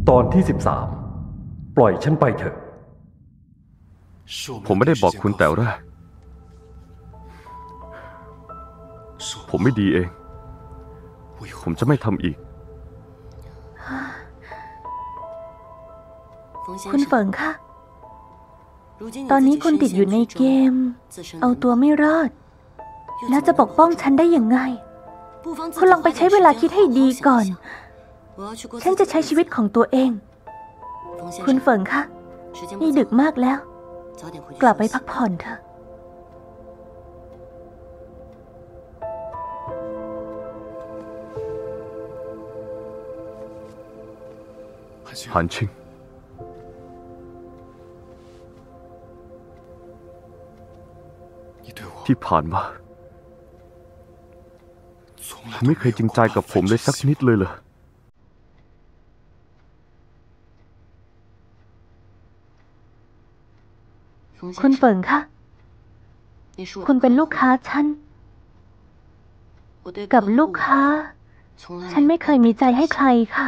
ตอนที่13ปล่อยฉันไปเถอะผมไม่ได้บอกคุณแต่แรกผมไม่ดีเองผมจะไม่ทำอีกคุณเฟิงคะตอนนี้คุณติดอยู่ในเกมเอาตัวไม่รอดแล้วจะปกป้องฉันได้ยังไงคุณลองไปใช้เวลาคิดให้ดีก่อนฉันจะใช้ชีวิตของตัวเองคุณเฟิงคะนี่ดึกมากแล้วกลับไปพักผ่อนเถอะหันชิงที่ผ่านมาคุณไม่เคยจริงใจกับผมเลยสักนิดเลยเหรอคุณเฟิงคะคุณเป็นลูกค้าฉันกับลูกค้าฉันไม่เคยมีใจให้ใครค่ะ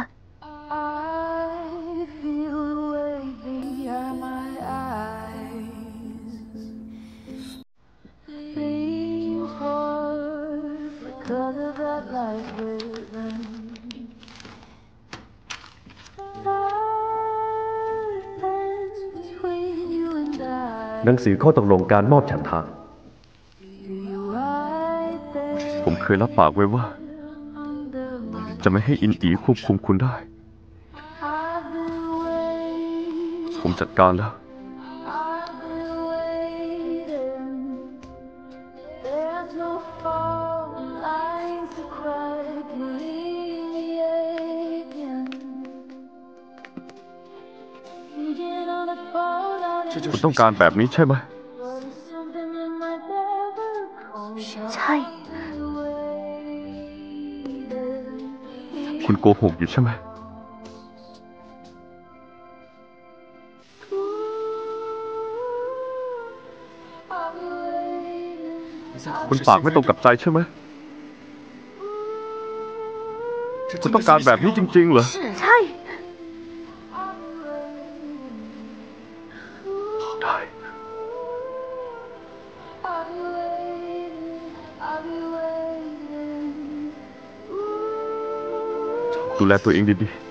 หนังสือข้อตกลงการมอบฉันทะผมเคยรับปากไว้ว่าจะไม่ให้อินอีควบคุมคุณได้ผมจัดการแล้วคุณต้องการแบบนี้ใช่ไหมใช่คุณโกหกอยู่ใช่ไหมคุณปากไม่ตรงกับใจใช่ไหมคุณต้องการแบบนี้จริงๆเหรอใช่ได้ดูแลตัวเองดีๆ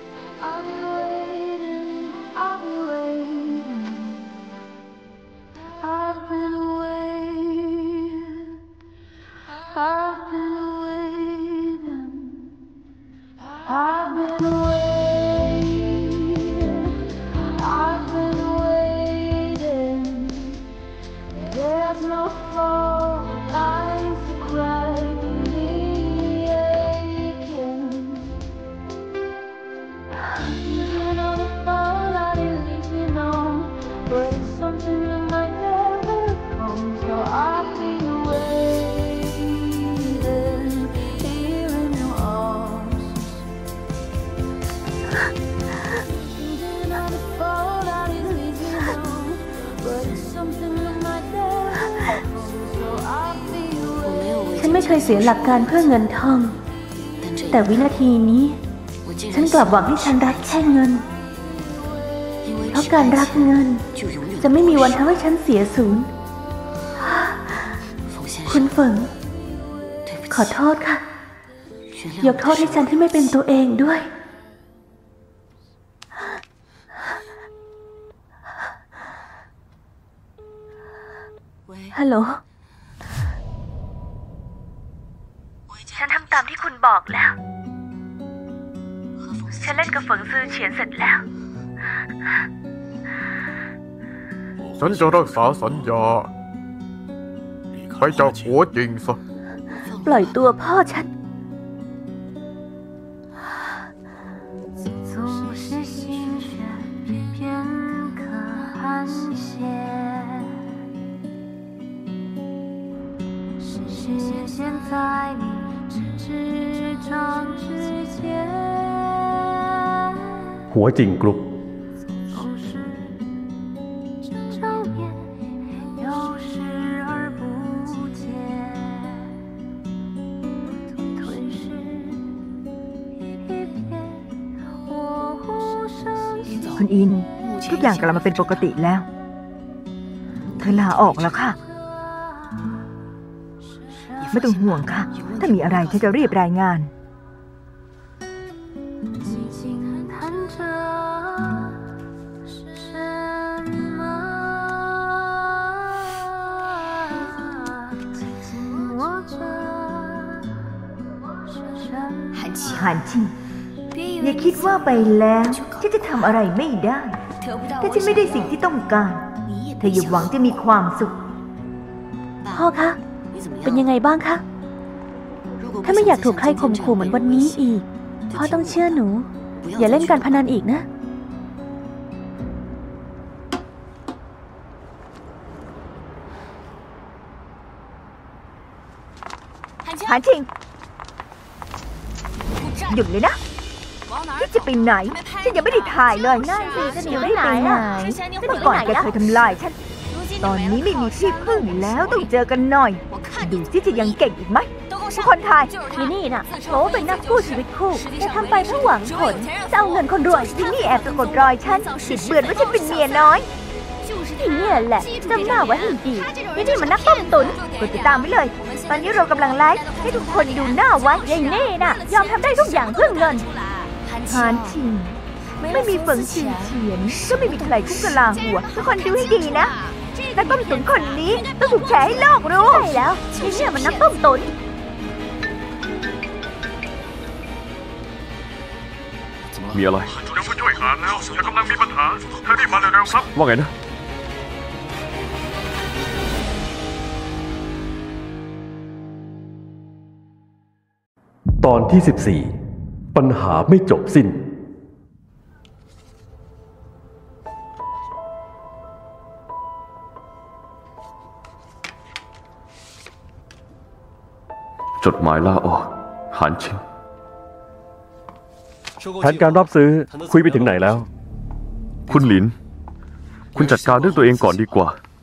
ฉันไม่เคยเสียหลักการเพื่อเงินทองแต่วินาทีนี้ฉันกลับหวังให้ฉันรักแค่เงินเพราะการรักเงินจะไม่มีวันทำให้ฉันเสียศูนย์คุณเฟิงขอโทษค่ะยกโทษให้ฉันที่ไม่เป็นตัวเองด้วยฮัลโหลฉันทำตามที่คุณบอกแล้วฉันเล่นกับเฟิงซื้อเฉียนเสร็จแล้วฉันจะรักษาสัญญาไปจากหัวจริงซะปล่อยตัวพ่อฉันหัวจริงกรุ๊ป我无声คุณอิน ทุกอย่างกลับมาเป็นปกติแล้ว เธอลาออกแล้วค่ะ ไม่ต้องห่วงค่ะ ถ้ามีอะไรฉันจะรีบรายงาน หานชิงอย่าคิดว่าไปแล้วฉันจะทำอะไรไม่ได้ ถ้าฉันไม่ได้สิ่งที่ต้องการเธออย่าหวังจะมีความสุขพ่อคะ เป็นยังไงบ้างคะ ถ้าไม่อยากถูกใครข่มขู่เหมือนวันนี้อีก พ่อต้องเชื่อหนู อย่าเล่นการพนันอีกนะหานชิง หยุดเลยนะนี่จะไปไหน ฉันยังไม่ได้ถ่ายเลยนั่นสิฉันยังไม่ได้ไปไหนเมื่อก่อนแกเคยทำลายฉัน ตอนนี้ไม่มีที่พึ่งแล้วต้องเจอกันหน่อย ดูสิจะยังเก่งอีกไหมทุกคนถ่ายทีนี่น่ะโถเป็นนักกู้ชีวิตคู่จะทำไปเพื่อหวังผลจะเอาเงินคนรวยที่นี่แอบสะกดรอยฉันติดเบือนว่าฉันเป็นเมียน้อยที่นี่แหละจำหน้าไว้ให้ดีนี่มันนักต้มตุ๋นกดติดตามไว้เลย ตอนนี้เรากำลังไลฟ์ให้ทุกคนดูหน้าไว้ยายนี่น่ะ ยอมทำได้ทุกอย่างเพื่อเงินหานชิง ไม่มีเฟิงชิงเฉียนก็ไม่มีใครคุ้มกะลาหัว ทุกคนดูให้ดีนะนักต้มตุ๋นคนนี้ต้องถูกแฉให้โลกรู้ใช่แล้วที่นี่มันนักต้มตุ๋นมีอะไรเดี๋ยวผู้ช่วยหาแล้วฉันกำลังมีปัญหาเธอรีบมาเร็วๆครับว่าไงนะตอนที่ 14 ปัญหาไม่จบสิ้นจดหมายลาออกหานชิงแผนการรับซื้อคุยไปถึงไหนแล้วคุณหลิน คุณจัดการเรื่องตัวเองก่อนดีกว่า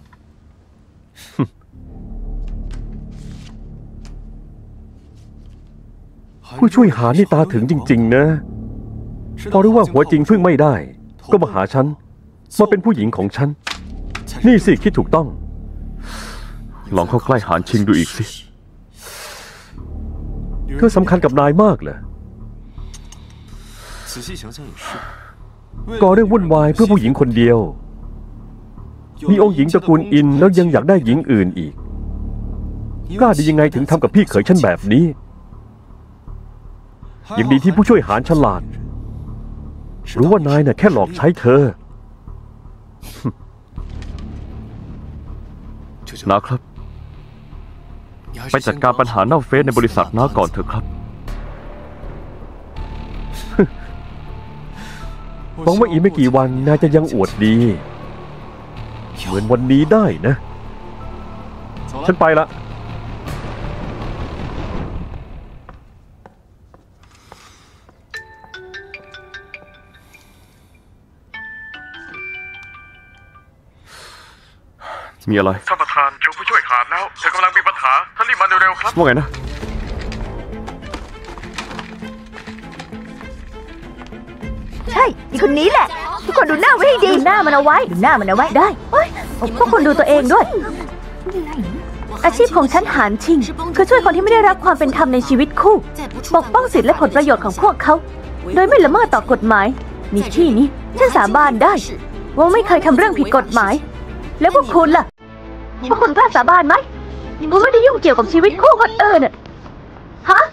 ผู้ช่วยหานี่ตาถึงจริงๆนะ พอรู้ว่าหัวจริงพึ่งไม่ได้ ก็มาหาฉันมาเป็นผู้หญิงของฉัน นี่สิคิดถูกต้องลองเข้าใกล้หานชิงดูอีกสิเธอสำคัญกับนายมากเหรอก่อเรื่องวุ่นวายเพื่อผู้หญิงคนเดียว มีองค์หญิงตระกูลอินแล้วยังอยากได้หญิงอื่นอีก กล้าดียังไงถึงทำกับพี่เขยฉันแบบนี้ ยังดีที่ผู้ช่วยหาญฉลาด รู้ว่านายน่ะแค่หลอกใช้เธอนะครับ ไปจัดการปัญหาเน่าเฟซในบริษัทน้าก่อนเถอะครับหวังว่าอีกไม่กี่วันนายจะยังอวดดี เหมือนวันนี้ได้นะ ฉันไปละมีอะไรท่านประธานเจอผู้ช่วยหาแล้วเธอกำลังมีปัญหาท่านรีบมาเร็วๆครับว่าไงนะใช่อีคนนี้แหละ ทุกคนดูหน้าไว้ให้ดีดูหน้ามันเอาไว้ดูหน้ามันเอาไว้ได้พวกคนดูตัวเองด้วย อาชีพของฉันหานชิง คือช่วยคนที่ไม่ได้รับความเป็นธรรมในชีวิตคู่ ปกป้องสิทธิและผลประโยชน์ของพวกเขา โดยไม่ละเมิดต่อกฎหมายในที่นี้ฉันสาบานได้ ว่าไม่เคยทำเรื่องผิดกฎหมาย แล้วพวกคุณล่ะพวกคุณกล้าสาบานไหมว่าไม่ได้ยุ่งเกี่ยวกับชีวิตคู่คนอื่นน่ะฮะ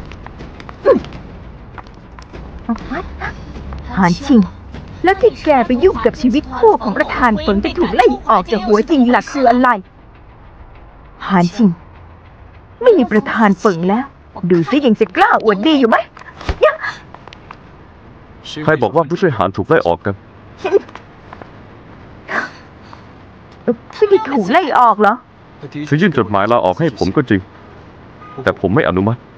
หานชิง แล้วที่แกไปยุ่งกับชีวิตคู่ของประธานเฟิงจะถูกไล่ออกจากหัวจริงล่ะคืออะไร หานชิง ไม่มีประธานเฟิงแล้ว ดูสิยังจะกล้าอวดดีอยู่ไหมยังใครบอกว่าผู้ช่วยหานถูกไล่ออกกันไม่ได้ถูกไล่ออกเหรอฉันยื่นจดหมายลาออกให้ผมก็จริง แต่ผมไม่อนุมัติ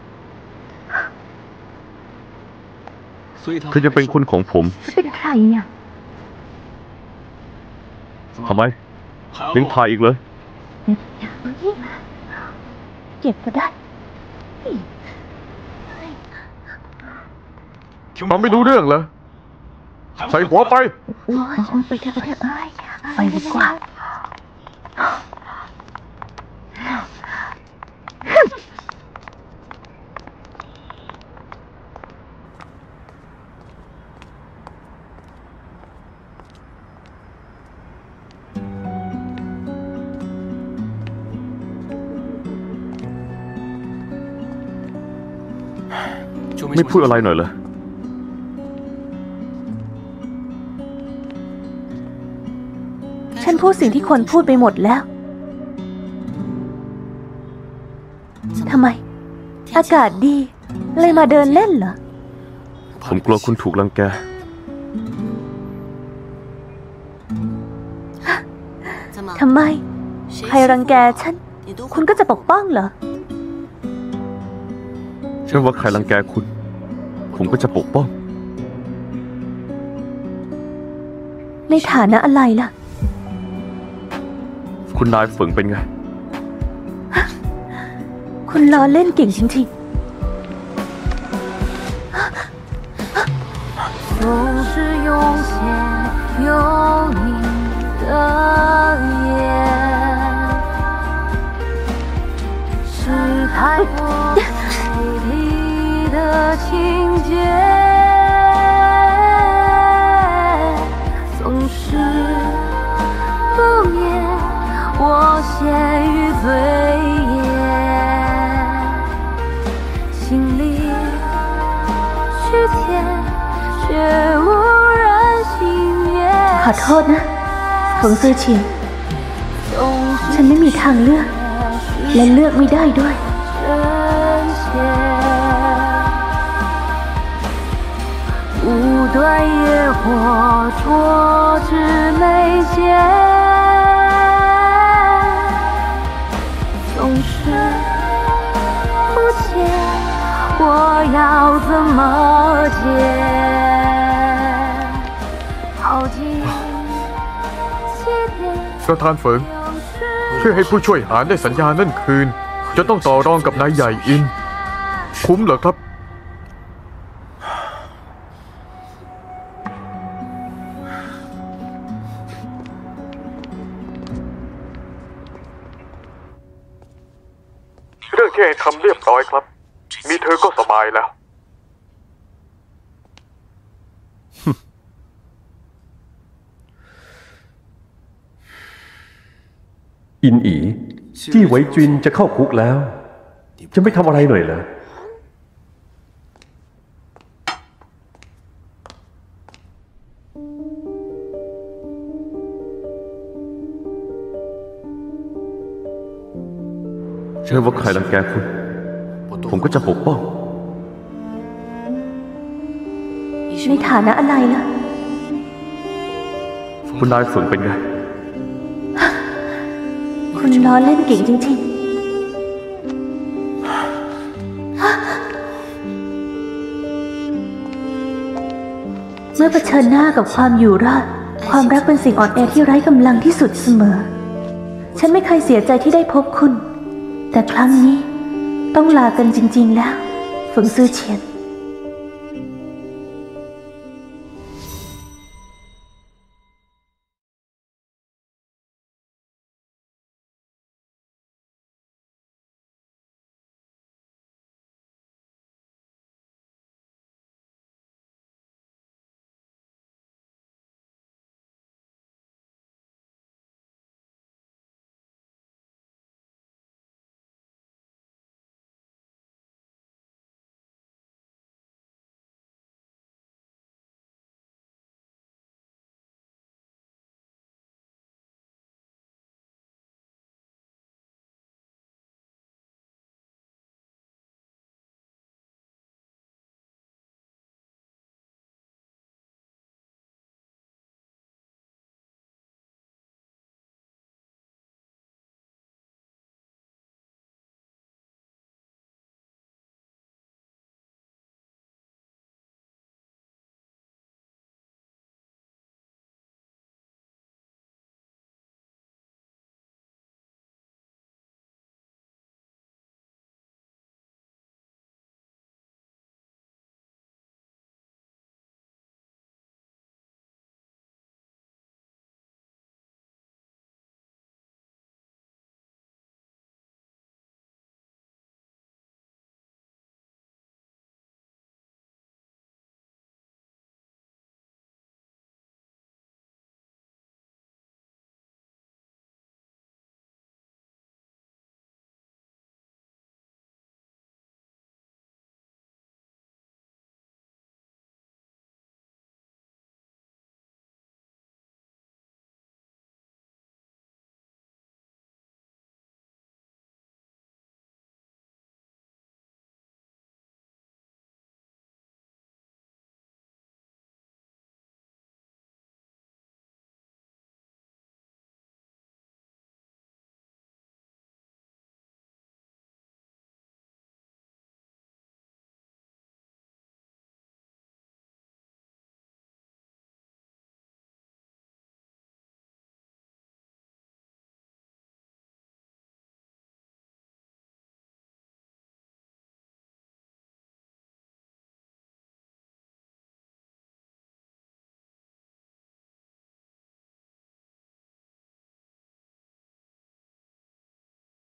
เธอจะเป็นคนของผมเป็นใครอ่ะทำไมยังถ่ายอีกเลยเก็บก็ได้มันไม่รู้เรื่องเหรอใส่หัวไปไปเถอะไปดีกว่าไม่พูดอะไรหน่อยเหรอฉันพูดสิ่งที่ควรพูดไปหมดแล้ว ทำไม อากาศดี เลยมาเดินเล่นเหรอผมกลัวคุณถูกรังแกทำไม ใครรังแกฉัน คุณก็จะปกป้องเหรอไม่ว่าใครรังแกคุณ ผมก็จะปกป้องในฐานะอะไรล่ะคุณนายเฝิงเป็นไงคุณล้อเล่นเก่งจริง总是涌现有你的夜，是太过美丽的情节，总是不灭我陷于醉夜，心里去牵。却无人幸免。 ๆ ขอโทษนะฝงซื่อเฉียน ฉันไม่มีทางเลือก และเลือกไม่ได้ด้วย深切，无端野火灼至眉间，总是不解，我要怎么解？耗尽七天。 ประธานเฟิงเพื่อให้ผู้ช่วยหารได้สัญญานั่นคืน จะต้องต่อรองกับนายใหญ่อิน คุ้มเหรอครับ เรื่องที่ให้ทำเรียบร้อยครับ มีเธอก็สบายแล้วอินอีจี้ไว้จินจะเข้าคุกแล้ว จะไม่ทำอะไรหน่อยเหรอไม่ว่าใครรังแกคุณ ผมก็จะปกป้องในฐานะอะไรล่ะคุณนายเฝิงเป็นไงคุณล้อเล่นเก่งจริงๆ เมื่อเผชิญหน้ากับความอยู่รอด ความรักเป็นสิ่งอ่อนแอที่ไร้กำลังที่สุดเสมอ ฉันไม่เคยเสียใจที่ได้พบคุณ แต่ครั้งนี้ต้องลากันจริงๆแล้วฝงซื่อเฉียน